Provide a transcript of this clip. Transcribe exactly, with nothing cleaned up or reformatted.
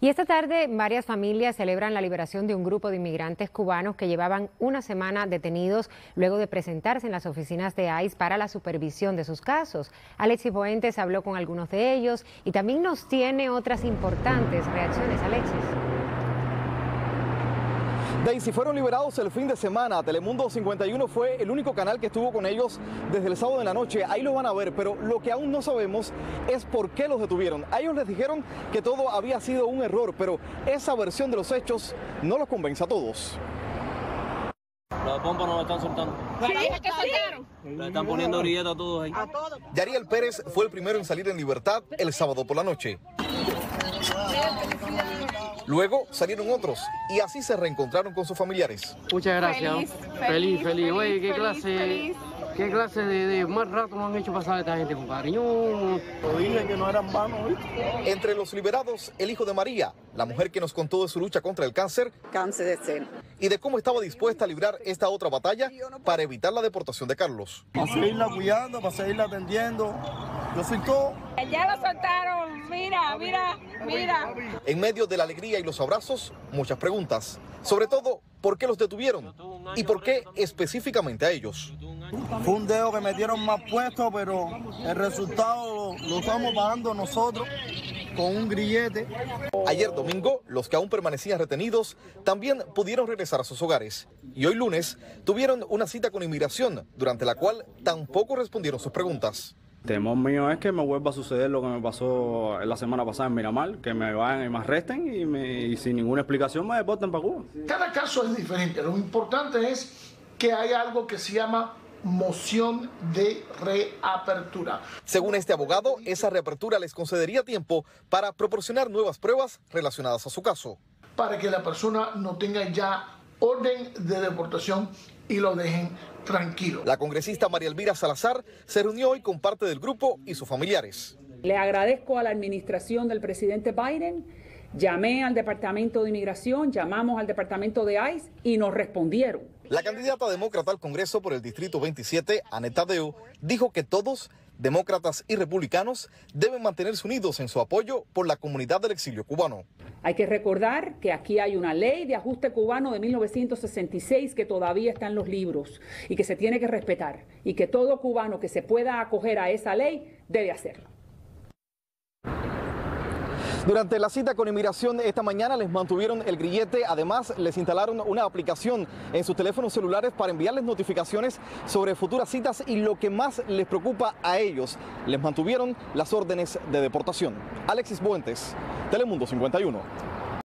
Y esta tarde varias familias celebran la liberación de un grupo de inmigrantes cubanos que llevaban una semana detenidos luego de presentarse en las oficinas de I C E para la supervisión de sus casos. Alexis Fuentes habló con algunos de ellos y también nos tiene otras importantes reacciones. Alexis. Daisy, fueron liberados el fin de semana. Telemundo cincuenta y uno fue el único canal que estuvo con ellos desde el sábado en la noche. Ahí lo van a ver, pero lo que aún no sabemos es por qué los detuvieron. A ellos les dijeron que todo había sido un error, pero esa versión de los hechos no los convence a todos. Las bombas no la están soltando. ¿Sí? ¿Qué soltaron? Le están poniendo grilletas a todos ahí. Yariel Pérez fue el primero en salir en libertad el sábado por la noche. Luego salieron otros y así se reencontraron con sus familiares. Muchas gracias. Feliz, feliz, feliz. Oye, ¿qué feliz, clase, feliz. qué clase de, de más rato nos han hecho pasar esta gente, compadre? Yo... Lo dije que no eran vanos, ¿viste? Entre los liberados, el hijo de María, la mujer que nos contó de su lucha contra el cáncer, cáncer de seno, y de cómo estaba dispuesta a librar esta otra batalla para evitar la deportación de Carlos. Para seguirla cuidando, para seguirla atendiendo. Yo soy todo. Ya lo soltaron. Mira, mira, mira. En medio de la alegría y los abrazos, muchas preguntas. Sobre todo, ¿por qué los detuvieron? ¿Y por qué específicamente a ellos? Fue un dedo que metieron más puesto, pero el resultado lo, lo estamos pagando nosotros con un grillete. Ayer domingo, los que aún permanecían retenidos también pudieron regresar a sus hogares. Y hoy lunes tuvieron una cita con inmigración, durante la cual tampoco respondieron sus preguntas. El temor mío es que me vuelva a suceder lo que me pasó la semana pasada en Miramar, que me vayan y me arresten y, me, y sin ninguna explicación me deporten para Cuba. Cada caso es diferente. Lo importante es que hay algo que se llama moción de reapertura. Según este abogado, esa reapertura les concedería tiempo para proporcionar nuevas pruebas relacionadas a su caso. Para que la persona no tenga ya orden de deportación y lo dejen tranquilo. La congresista María Elvira Salazar se reunió hoy con parte del grupo y sus familiares. Le agradezco a la administración del presidente Biden. Llamé al Departamento de Inmigración, llamamos al Departamento de I C E y nos respondieron. La candidata demócrata al Congreso por el Distrito veintisiete, Annette Taddeo, dijo que todos, demócratas y republicanos, deben mantenerse unidos en su apoyo por la comunidad del exilio cubano. Hay que recordar que aquí hay una ley de ajuste cubano de mil novecientos sesenta y seis que todavía está en los libros y que se tiene que respetar, y que todo cubano que se pueda acoger a esa ley debe hacerlo. Durante la cita con inmigración esta mañana les mantuvieron el grillete, además les instalaron una aplicación en sus teléfonos celulares para enviarles notificaciones sobre futuras citas y lo que más les preocupa a ellos, les mantuvieron las órdenes de deportación. Alexis Fuentes, Telemundo cincuenta y uno.